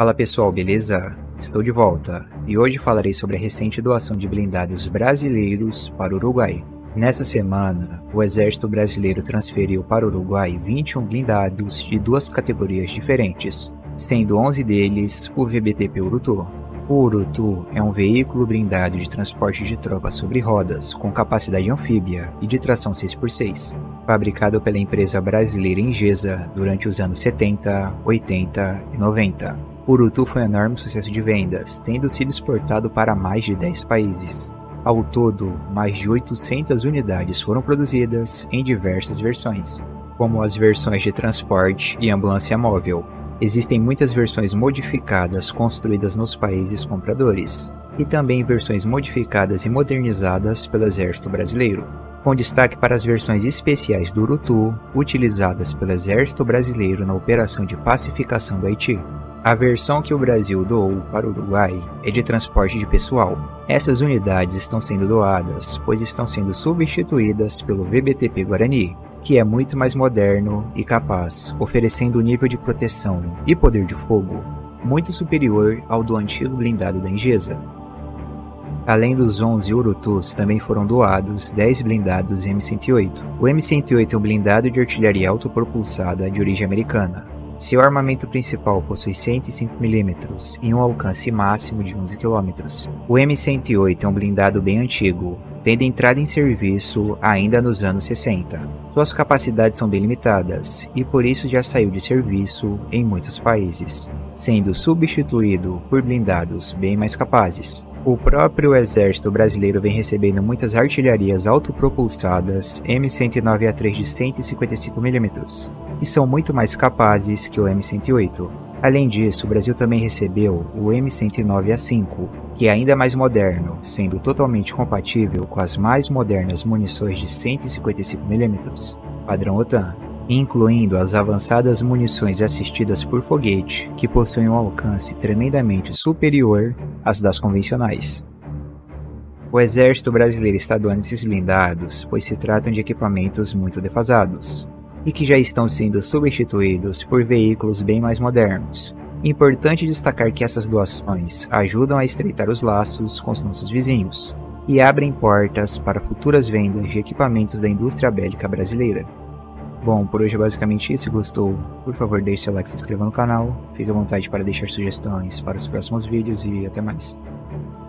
Fala pessoal, beleza? Estou de volta e hoje falarei sobre a recente doação de blindados brasileiros para o Uruguai. Nessa semana, o Exército Brasileiro transferiu para o Uruguai 21 blindados de duas categorias diferentes, sendo 11 deles o VBTP Urutu. O Urutu é um veículo blindado de transporte de tropas sobre rodas com capacidade anfíbia e de tração 6x6, fabricado pela empresa brasileira Ingesa durante os anos 70, 80 e 90. O Urutu foi um enorme sucesso de vendas, tendo sido exportado para mais de 10 países. Ao todo, mais de 800 unidades foram produzidas em diversas versões, como as versões de transporte e ambulância móvel. Existem muitas versões modificadas construídas nos países compradores, e também versões modificadas e modernizadas pelo Exército Brasileiro, com destaque para as versões especiais do Urutu utilizadas pelo Exército Brasileiro na Operação de Pacificação do Haiti. A versão que o Brasil doou para o Uruguai é de transporte de pessoal. Essas unidades estão sendo doadas, pois estão sendo substituídas pelo VBTP Guarani, que é muito mais moderno e capaz, oferecendo um nível de proteção e poder de fogo muito superior ao do antigo blindado da Ingesa. Além dos 11 Urutus, também foram doados 10 blindados M108. O M108 é um blindado de artilharia autopropulsada de origem americana. Seu armamento principal possui 105mm e um alcance máximo de 11 km. O M108 é um blindado bem antigo, tendo entrado em serviço ainda nos anos 60. Suas capacidades são bem limitadas e por isso já saiu de serviço em muitos países, sendo substituído por blindados bem mais capazes. O próprio Exército Brasileiro vem recebendo muitas artilharias autopropulsadas M109A3 de 155mm, que são muito mais capazes que o M108. Além disso, o Brasil também recebeu o M109A5, que é ainda mais moderno, sendo totalmente compatível com as mais modernas munições de 155mm, padrão OTAN, incluindo as avançadas munições assistidas por foguete, que possuem um alcance tremendamente superior às das convencionais. O Exército Brasileiro está doando esses blindados, pois se tratam de equipamentos muito defasados, e que já estão sendo substituídos por veículos bem mais modernos. Importante destacar que essas doações ajudam a estreitar os laços com os nossos vizinhos, e abrem portas para futuras vendas de equipamentos da indústria bélica brasileira. Bom, por hoje é basicamente isso. Se gostou, por favor deixe seu like e se inscreva no canal. Fique à vontade para deixar sugestões para os próximos vídeos e até mais.